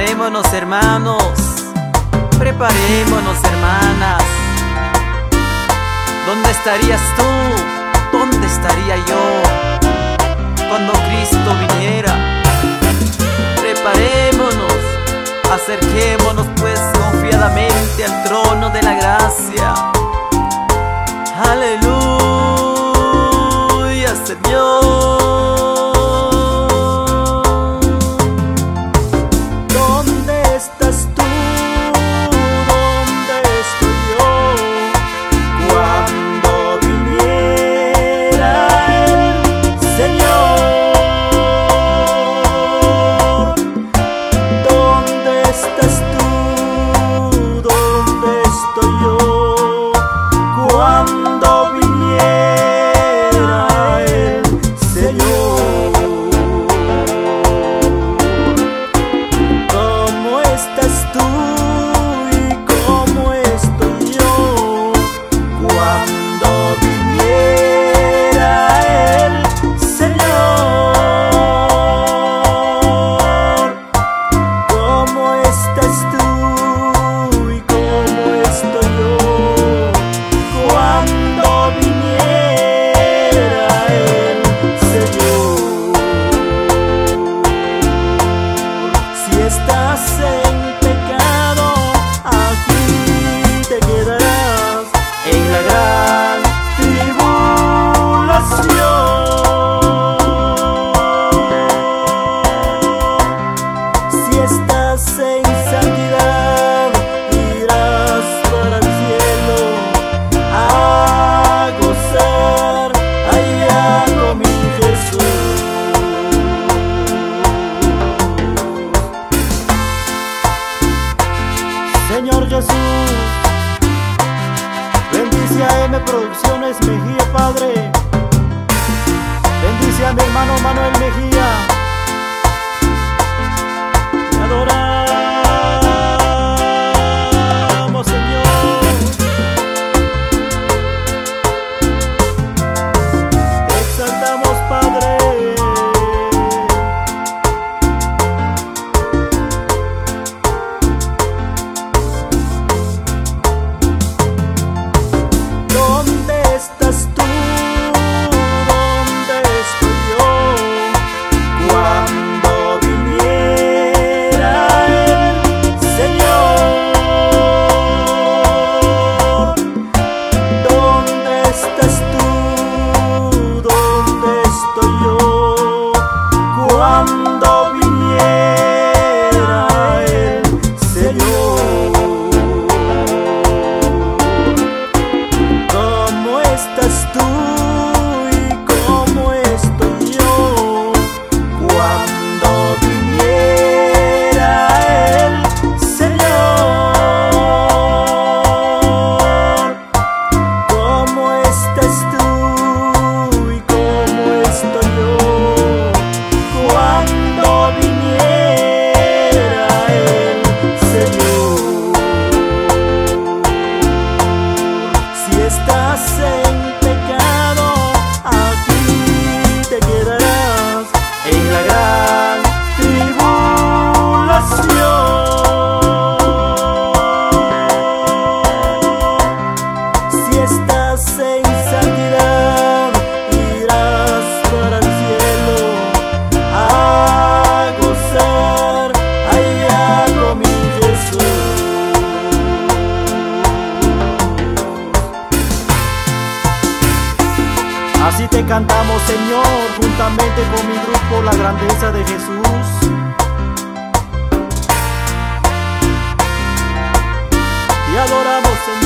Preparémonos, hermanos, preparémonos, hermanas. ¿Dónde estarías tú? ¿Dónde estaría yo cuando Cristo viniera? Preparémonos, acerquémonos pues confiadamente al trono de la gracia. Aleluya, Señor. Señor Jesús, bendice a M Producciones Mejía, Padre. Bendice a mi hermano Manuel Mejía. Te adoramos, Señor. Te exaltamos, Padre. Así te cantamos, Señor, juntamente con mi grupo, la grandeza de Jesús. Te adoramos, Señor.